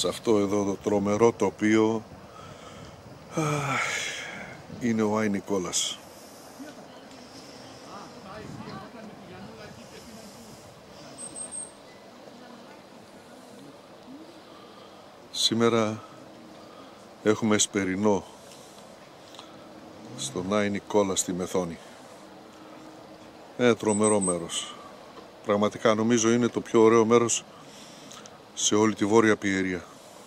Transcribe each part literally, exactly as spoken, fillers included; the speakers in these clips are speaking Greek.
σε αυτό εδώ το τρομερό τοπίο είναι ο Άι Νικόλας. Σήμερα έχουμε εσπερινό στον Άι Νικόλα στη Μεθόνη. Ένα τρομερό μέρος. Πραγματικά νομίζω είναι το πιο ωραίο μέρος σε όλη τη Βόρεια Πιερία.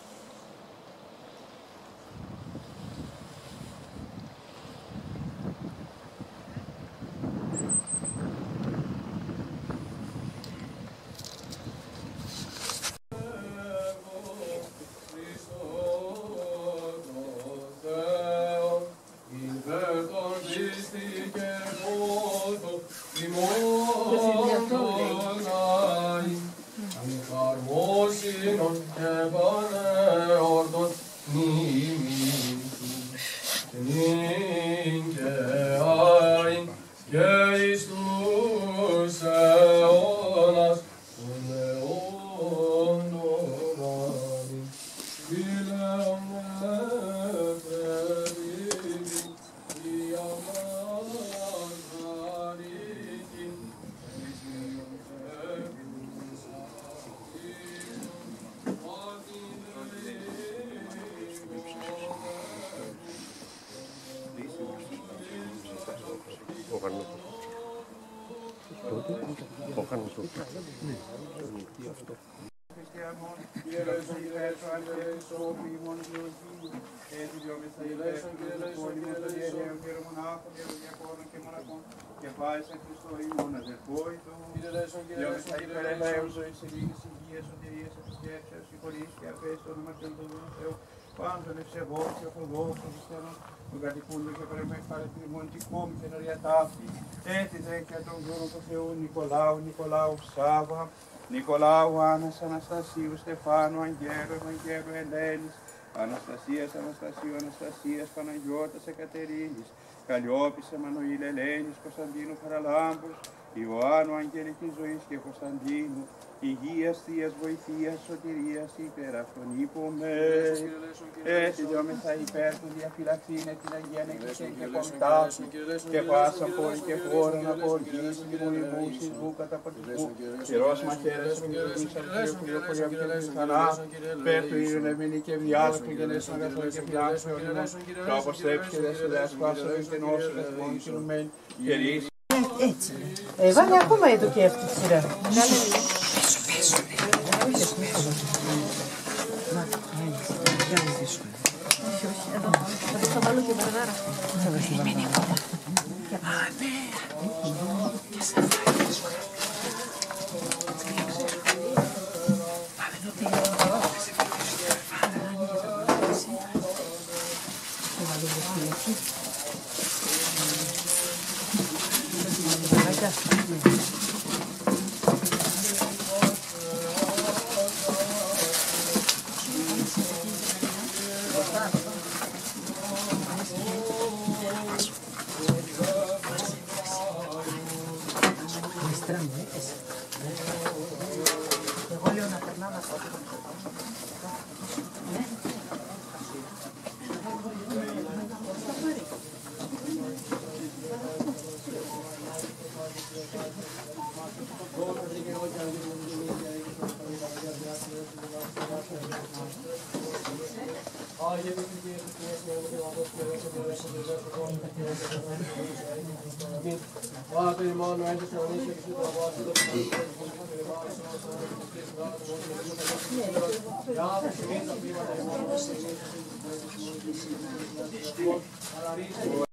Και πάλι σε Χριστό ημών αδερφόη του, διόμεθα υπερελαίους ζωής ειρήνης, υγείας, σωτηρίας, επισκέψεως, συγχωρείς και αφές το όνομα του Θεού, πάντων ευσεβών και ορθοδόξων χριστιανών, των κατοικούντων και παρεμέχει παρεπιμονητικό μη θενωρία ταύτη, έτη δέκια των δούλων του Θεού, Νικολάου, Νικολάου Σάβα, Νικολάου Άννας, Αναστασίου, Στεφάνου, Αγγέρου, Ευαγγέρου, Ελένης, Αναστασίας, Αναστασίου, Αναστασίας, Παναγιώτας, Εκατερίνης, Καλλιόπης, Εμμανουήλ, Ελένης, Κωνσταντίνου, Χαραλάμπους, Ιωάννου, Αγγελικής Ζωής και Κωνσταντίνου, υγείας, θείας, βοηθείας, σωτηρίας, υπέρ αυτόν είπαμε. Έτσι διόμεθα υπέρ του διαφυλαχθήν την Αγία Νεκροσύνη και κοντάσου και πάσα πόλη και χώρα να απολύσεις μου ημού σεισμού καταπατικού. Χειρός μαχαίρες μου γερούς αρχαίου πληροφοριών και της θανάτου, πέρ του ήρουν εμείνη και διάλογου και νέσουν αγαθών και φυλάξεων ορεινών, και όπως τρέψει και δεσιδέας πάσαρων και νόσων εθνών κινουμένοι, γερείς. Ε, Βάνια, ακόμα εδώ και αυτή τη σειρά. Εδώ θα βάλω και μπραδάρα. Περιμένει ακόμα. Α, ναι. Και σε φάει. Πάμε εδώ τι. Σε εγώ λέω να περνάμε από εδώ. Ja,